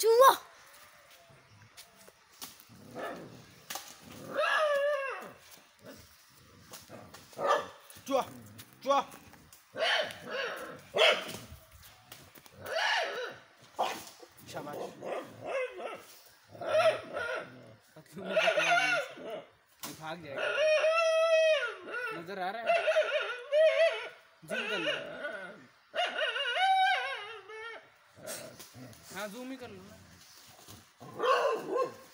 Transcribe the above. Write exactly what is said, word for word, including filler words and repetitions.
चूहा चूहा चूहा शाबाश। भाग जाएगा। नजर आ रहा है? जूम कर लो। हाँ जूम ही कर लो ना।